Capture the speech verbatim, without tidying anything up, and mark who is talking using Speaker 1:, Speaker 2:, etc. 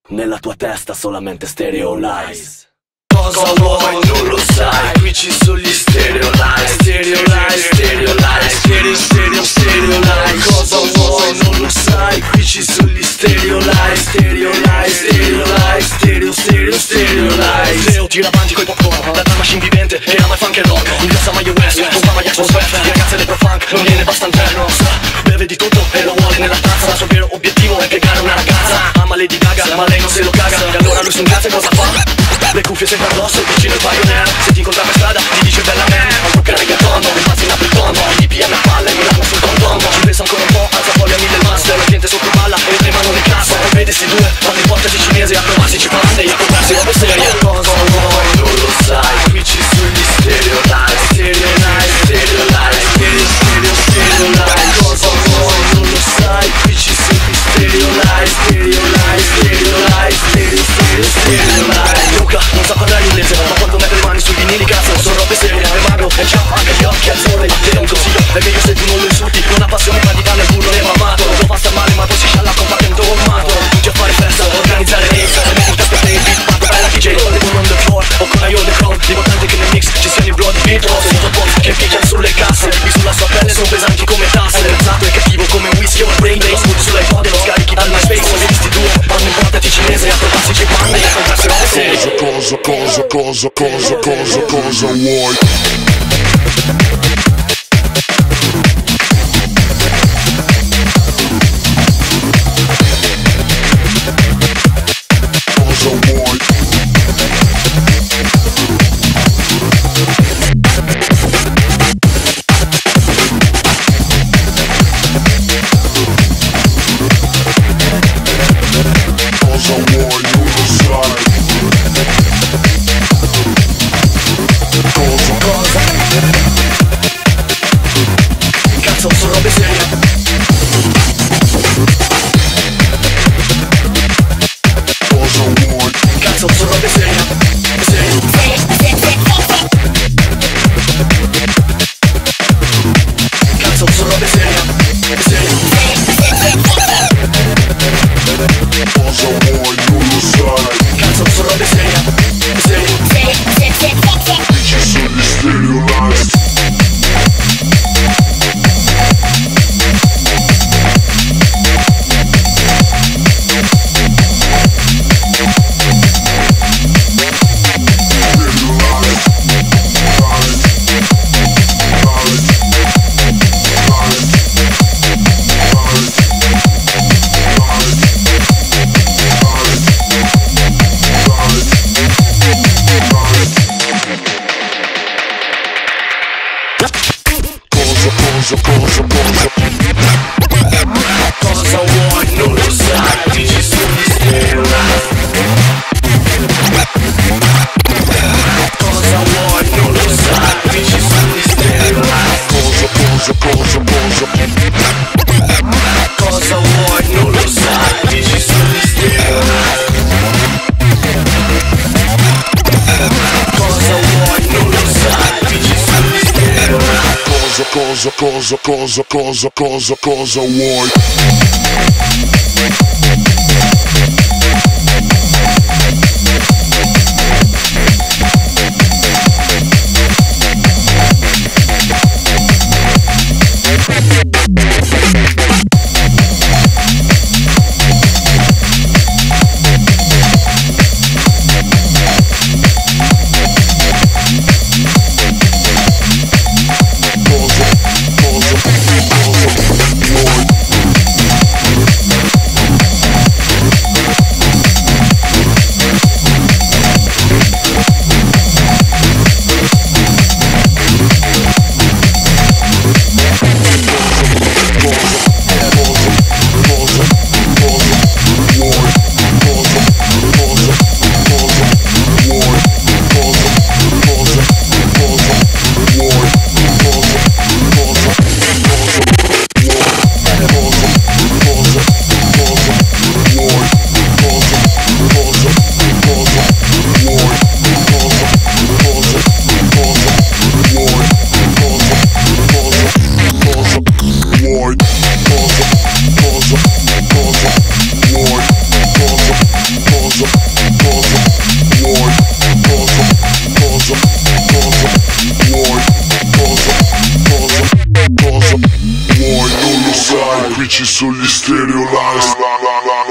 Speaker 1: Nella tua testa solamente stereo lies.
Speaker 2: Cosa vuoi non lo sai, qui ci sono gli stereo lies. Stereo lies, stereo lies, stereo stereo stereo lies. Cosa vuoi non lo sai, qui ci sono gli stereo lies. Stereo lies, stereo lies, stereo stereo stereo lies. Leo tira avanti coi popcorn, la time machine vivente e ama il funk e rock. Ingrassa Maio West, non fa Maia Sweat. Le ragazze le pro funk, non gliene basta un treno. Beve di tutto e lo vuole nella tazza. Il suo vero obiettivo è piegare una ragazza. Ama Lady Gaga, ma lei non se lo caga. E allora lui su un cazzo cosa fa? Le cuffie sempre addosso, vicino il Pioneer. Se ti incontra per strada, ti dice bella man. Un po' che reggaeton, non passi in apri il tono. I D P M a palle, Milano sul condom. Ci pensa ancora un po', alza poi a mille il master. La gente sotto balla e tremano le casse. E vede sti due, vanno in porta di cinesi a provarsi ci pande e a comprarsi robe serie. Cosa vuoi, non lo sai, qui ci sono gli stereo lies. Stereo lies, stereo lies, stereo stereo stereo lies. Cosa vuoi, non lo sai, qui ci sono gli stereo lies. Stereo lies, stereo lies, stereo stereo stereo lies. Luca non sa parlare inglese, ma quando mette le mani sui vinili cazzo sono robe serie. È magro e c'ha anche gli occhi azzurri. A te un consiglio, è meglio se tu non lo insulti. Non ha passione ma di pane il burro ne va amato. Lo fa star male ma poi si scialla con patente ormato. Tutti a fare festa, organizzare rave. E metti il testa per il beat, fatto bella D J. Devono on the floor, o con I on the crown. L'importante che nel mix ci siano i bloody Beatles. Sento boss che picchiano sulle casse. I sulla sua pelle sono pesanti come tasse. L'erzato è cattivo come un whisky o il brain day. Smooth sull'iPod e lo scarichi dal MySpace. Se visti due, vanno in porta di cinese a trovarsi c'è pande e a comprarsi robe serie.
Speaker 3: Cosa, cosa, cosa, cosa, cosa, cosa vuoi? Cosa vuoi? Cosa vuoi, non lo sai. Cosa, cosa?
Speaker 2: Cazzo, sono robe serie.
Speaker 3: Cosa vuoi?
Speaker 2: Cazzo, sono robe serie. Serie. Cazzo, sono robe serie. Serie.
Speaker 3: Cosa vuoi, non lo sai.
Speaker 2: Cazzo, sono robe serie. Serie.
Speaker 3: Ci sono gli stereo lies. Cosa, cosa, cosa.
Speaker 2: Cosa vuoi, non lo sai, dici sugli stereo lies. Cosa vuoi, non lo sai, dici sugli stereo lies.
Speaker 3: Cosa, cosa, cosa, cosa.
Speaker 2: Cosa vuoi, non lo sai, dici sugli stereo lies. Cosa vuoi, non lo sai, dici sugli stereo lies.
Speaker 3: Cosa, cosa, cosa, cosa, cosa, cosa vuoi? Cosa, cosa, cosa vuoi? qui ci sono gli Stereo Live.